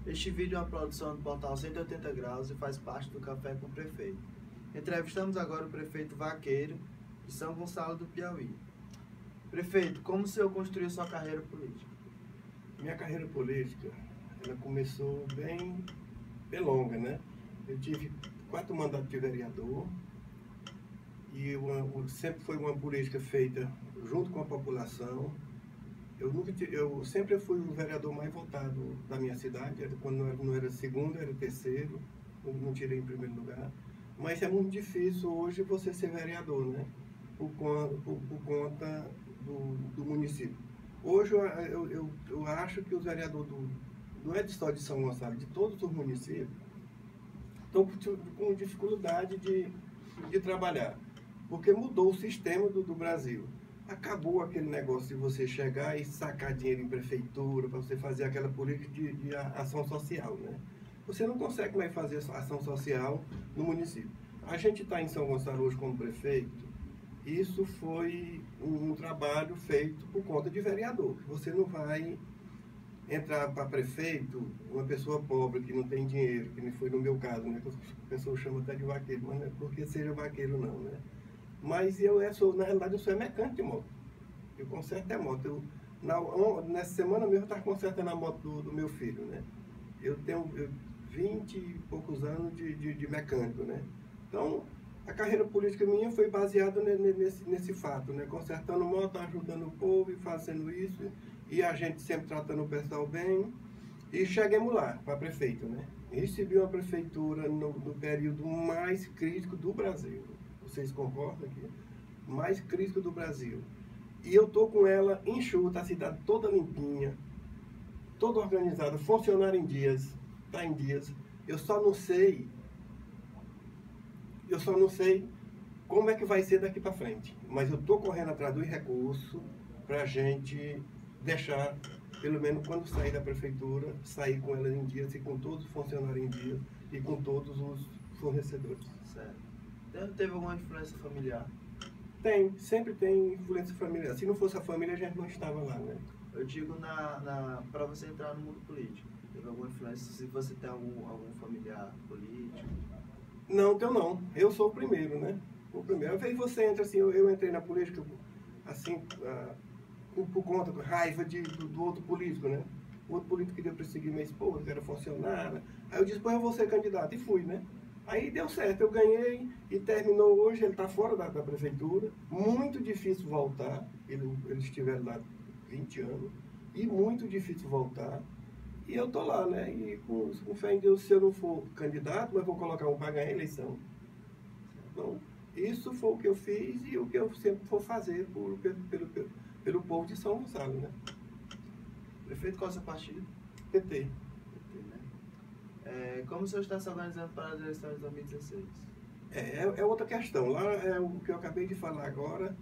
Este vídeo é uma produção do portal 180 Graus e faz parte do Café com o Prefeito. Entrevistamos agora o prefeito Vaqueiro, de São Gonçalo do Piauí. Prefeito, como o senhor construiu sua carreira política? Minha carreira política, ela começou bem longa, né? Eu tive 4 mandatos de vereador e sempre foi uma política feita junto com a população. Eu sempre fui o vereador mais votado da minha cidade, quando não era segundo, era terceiro, não tirei em primeiro lugar. Mas é muito difícil hoje você ser vereador, né? Por conta do município. Hoje eu acho que os vereadores não é só de São Gonçalo, de todos os municípios, estão com dificuldade de trabalhar, porque mudou o sistema do Brasil. Acabou aquele negócio de você chegar e sacar dinheiro em prefeitura para você fazer aquela política de ação social, né? Você não consegue mais fazer ação social no município. A gente está em São Gonçalo hoje como prefeito, isso foi um trabalho feito por conta de vereador. Você não vai entrar para prefeito, uma pessoa pobre que não tem dinheiro, que nem foi no meu caso, né? Que a pessoa chama até de vaqueiro, mas não é porque seja vaqueiro não, né? Mas na realidade, eu sou mecânico de moto. Eu conserto a moto. Nessa semana mesmo eu estava consertando a moto do meu filho, né? Eu tenho 20 e poucos anos de mecânico, né? Então, a carreira política minha foi baseada nesse fato, né? Consertando moto, ajudando o povo e fazendo isso. E a gente sempre tratando o pessoal bem. E chegamos lá, para prefeito, né? Recebi uma prefeitura no período mais crítico do Brasil. Vocês concordam aqui? Mais crítico do Brasil. E eu tô com ela enxuta, a cidade toda limpinha, toda organizada, funcionar em dias, tá em dias. Eu só não sei como é que vai ser daqui para frente. Mas eu tô correndo atrás dos recursos para a gente deixar, pelo menos quando sair da prefeitura, sair com ela em dias e com todos os funcionários em dias e com todos os fornecedores. Certo. Teve alguma influência familiar? Sempre tem influência familiar. Se não fosse a família, a gente não estava lá, né? Eu digo para você entrar no mundo político. Teve alguma influência? Se você tem algum familiar político? Não, não. Eu sou o primeiro, né? O primeiro. Às vezes você entra assim, eu entrei na política assim, por conta, raiva do outro político, né? O outro político queria perseguir minha esposa, que era funcionária. Aí eu disse, pô, eu vou ser candidato. E fui, né? Aí deu certo, eu ganhei e terminou hoje, ele está fora da prefeitura, muito difícil voltar, eles estiveram lá 20 anos, e muito difícil voltar, e eu estou lá, né, e com fé em Deus, se eu não for candidato, mas vou colocar um para ganhar a eleição. Então, isso foi o que eu fiz e o que eu sempre vou fazer pelo povo de São Gonçalo, né. Prefeito, qual é o seu partido? PT. Como o senhor está se organizando para as eleições de 2016? É outra questão. Lá é o que eu acabei de falar agora,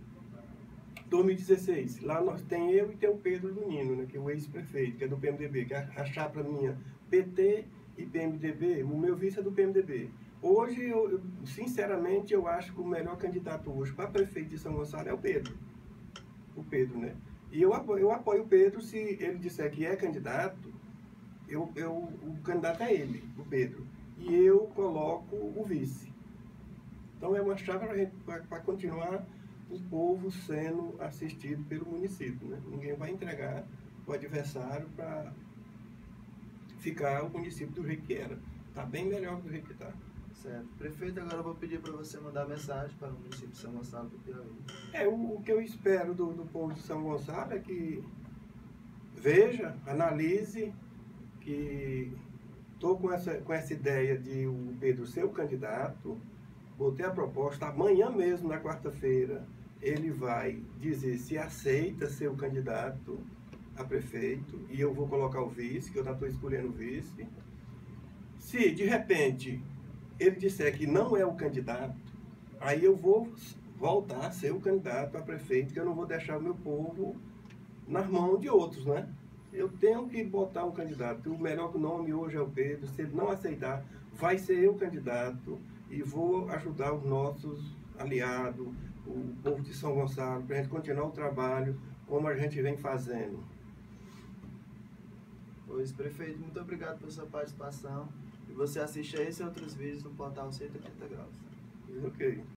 2016. Lá tem eu e tem o Pedro Nino, né, que é o ex-prefeito, que é do PMDB, que é a chapa minha, PT e PMDB, o meu vice é do PMDB. Hoje, sinceramente, eu acho que o melhor candidato hoje para prefeito de São Gonçalo é o Pedro. O Pedro, né? E eu apoio o Pedro se ele disser que é candidato. O candidato é ele, o Pedro, e eu coloco o vice. Então é uma chave para continuar o povo sendo assistido pelo município, né? Ninguém vai entregar o adversário para ficar o município do jeito que era. Está bem melhor do jeito que está. Certo. Prefeito, agora eu vou pedir para você mandar mensagem para o município de São Gonçalo do Piauí. O que eu espero do povo de São Gonçalo é que veja, analise, que estou com essa ideia de o Pedro ser o candidato, botei a proposta, amanhã mesmo, na quarta-feira, ele vai dizer se aceita ser o candidato a prefeito, e eu vou colocar o vice, que eu já estou escolhendo o vice. Se, de repente, ele disser que não é o candidato, aí eu vou voltar a ser o candidato a prefeito, que eu não vou deixar o meu povo nas mãos de outros, né? Eu tenho que botar um candidato. O melhor nome hoje é o Pedro. Se ele não aceitar, vai ser eu candidato e vou ajudar os nossos aliados, o povo de São Gonçalo, para a gente continuar o trabalho como a gente vem fazendo. Pois, prefeito, muito obrigado pela sua participação. E você assiste a esse e outros vídeos no portal 180 Graus. Ok.